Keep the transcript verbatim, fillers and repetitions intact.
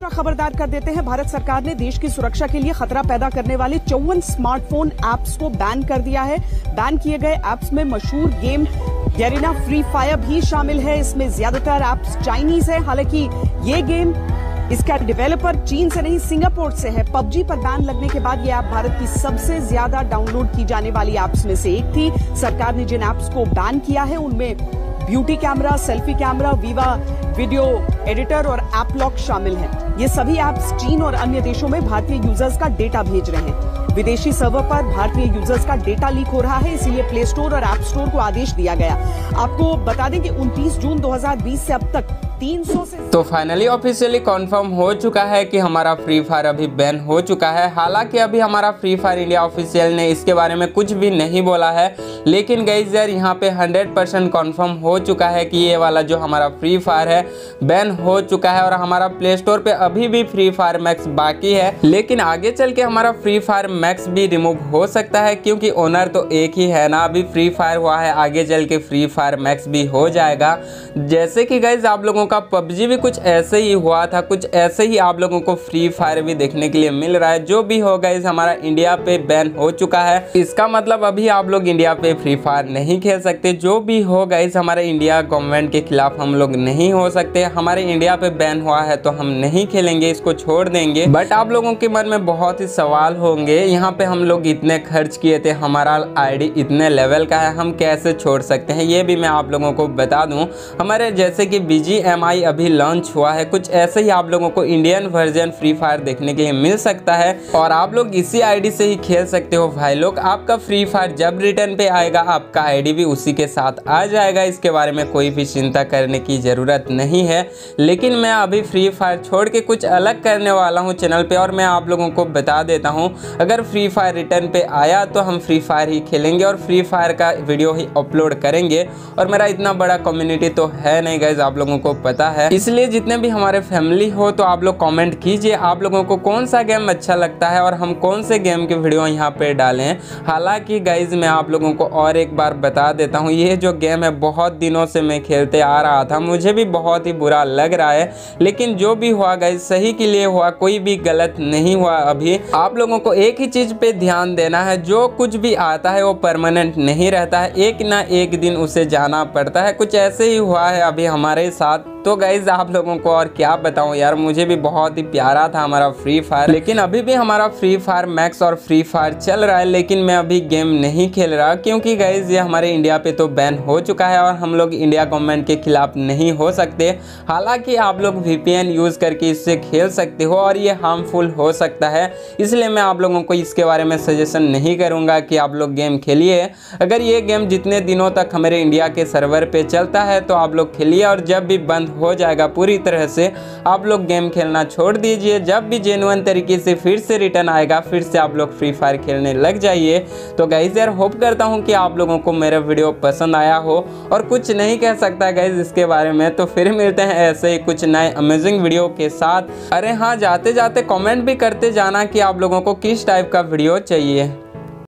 दूसरा खबरदार कर देते हैं। भारत सरकार ने देश की सुरक्षा के लिए खतरा पैदा करने वाले चौवन स्मार्टफोन ऐप्स को बैन कर दिया है। बैन किए गए ऐप्स में मशहूर गेम गैरिना फ्री फायर भी शामिल है। इसमें ज्यादातर ऐप्स चाइनीज है। हालांकि ये गेम, इसका डेवलपर चीन से नहीं सिंगापुर से है। पबजी पर बैन लगने के बाद ये ऐप भारत की सबसे ज्यादा डाउनलोड की जाने वाली ऐप्स में से एक थी। सरकार ने जिन ऐप्स को बैन किया है उनमें beauty camera, selfie camera, Viva video editor और ऐप लॉक शामिल हैं। ये सभी ऐप्स चीन और अन्य देशों में भारतीय यूजर्स का डेटा भेज रहे हैं। विदेशी सर्वर पर भारतीय यूजर्स का डेटा लीक हो रहा है, इसीलिए प्ले स्टोर और ऐप स्टोर को आदेश दिया गया। आपको बता दें कि उनतीस जून दो हज़ार बीस से अब तक तीन सौ से तो फाइनली ऑफिशियली कंफर्म हो चुका है कि हमारा फ्री फायर अभी बैन हो चुका है। हालांकि अभी हमारा फ्री फायर इंडिया ऑफिशियल ने इसके बारे में कुछ भी नहीं बोला है, लेकिन गाइस यार यहाँ पे हंड्रेड परसेंट कन्फर्म हो चुका है कि ये वाला जो हमारा फ्री फायर है बैन हो चुका है। और हमारा प्ले स्टोर पे अभी भी फ्री फायर मैक्स बाकी है, लेकिन आगे चल के हमारा फ्री फायर मैक्स भी रिमूव हो सकता है, क्योंकि ओनर तो एक ही है ना। अभी फ्री फायर हुआ है, आगे चल के फ्री फायर मैक्स भी हो जाएगा। जैसे कि गाइस आप लोगों का पबजी भी कुछ ऐसे ही हुआ था, कुछ ऐसे ही आप लोगों को फ्री फायर भी देखने के लिए मिल रहा है। जो भी हो गाइस हमारा इंडिया पे बैन हो चुका है, इसका मतलब अभी आप लोग इंडिया पे फ्री फायर नहीं खेल सकते। जो भी हो गाइस हमारे इंडिया गवर्नमेंट के खिलाफ हम लोग नहीं हो सकते। हमारे इंडिया पे बैन हुआ है तो हम नहीं खेलेंगे, इसको छोड़ देंगे। बट आप लोगों के मन में बहुत ही सवाल होंगे, यहाँ पे हम लोग इतने खर्च किए थे, हमारा आईडी इतने लेवल का है, हम कैसे छोड़ सकते हैं। ये भी मैं आप लोगों को बता दूं, हमारे जैसे कि बी जी एम आई अभी लॉन्च हुआ है, कुछ ऐसे ही आप लोगों को इंडियन वर्जन फ्री फायर देखने के लिए मिल सकता है और आप लोग इसी आईडी से ही खेल सकते हो भाई लोग। आपका फ्री फायर जब रिटर्न पे आएगा आपका आईडी भी उसी के साथ आ जाएगा। इसके बारे में कोई भी चिंता करने की ज़रूरत नहीं है। लेकिन मैं अभी फ्री फायर छोड़ के कुछ अलग करने वाला हूँ चैनल पे, और मैं आप लोगों को बता देता हूँ अगर फ्री फायर रिटर्न पे आया तो हम फ्री फायर ही खेलेंगे और फ्री फायर का वीडियो ही अपलोड करेंगे। और मेरा इतना बड़ा कम्युनिटी तो है नहीं गाइज, आप लोगों को पता है। इसलिए जितने भी हमारे फैमिली हो तो आप लोग कमेंट कीजिए आप लोगों को कौन सा गेम अच्छा लगता है और हम कौन से गेम के वीडियो यहाँ पे डालें। हालांकि गाइज मैं आप लोगों को और एक बार बता देता हूँ, ये जो गेम है बहुत दिनों से मैं खेलते आ रहा था, मुझे भी बहुत ही बुरा लग रहा है। लेकिन जो भी हुआ गाइज सही के लिए हुआ, कोई भी गलत नहीं हुआ। अभी आप लोगों को एक ही चीज़ पे ध्यान देना है, जो कुछ भी आता है वो परमानेंट नहीं रहता है, एक ना एक दिन उसे जाना पड़ता है। कुछ ऐसे ही हुआ है अभी हमारे साथ। तो गाइज आप लोगों को और क्या बताऊं यार, मुझे भी बहुत ही प्यारा था हमारा फ्री फायर, लेकिन अभी भी हमारा फ्री फायर मैक्स और फ्री फायर चल रहा है। लेकिन मैं अभी गेम नहीं खेल रहा, क्योंकि गाइज ये हमारे इंडिया पे तो बैन हो चुका है और हम लोग इंडिया गवर्नमेंट के खिलाफ नहीं हो सकते। हालांकि आप लोग वी पी एन यूज़ करके इससे खेल सकते हो और ये हार्मफुल हो सकता है, इसलिए मैं आप लोगों को इसके बारे में सजेशन नहीं करूँगा कि आप लोग गेम खेलिए। अगर ये गेम जितने दिनों तक हमारे इंडिया के सर्वर पर चलता है तो आप लोग खेलिए, और जब भी बंद हो जाएगा पूरी तरह से आप लोग गेम खेलना छोड़ दीजिए। जब भी जेन्युइन तरीके से फिर से रिटर्न आएगा फिर से आप लोग फ्री फायर खेलने लग जाइए। तो गाइज यार होप करता हूँ कि आप लोगों को मेरा वीडियो पसंद आया हो, और कुछ नहीं कह सकता गाइज इसके बारे में। तो फिर मिलते हैं ऐसे ही कुछ नए अमेजिंग वीडियो के साथ। अरे हाँ, जाते जाते कमेंट भी करते जाना कि आप लोगों को किस टाइप का वीडियो चाहिए।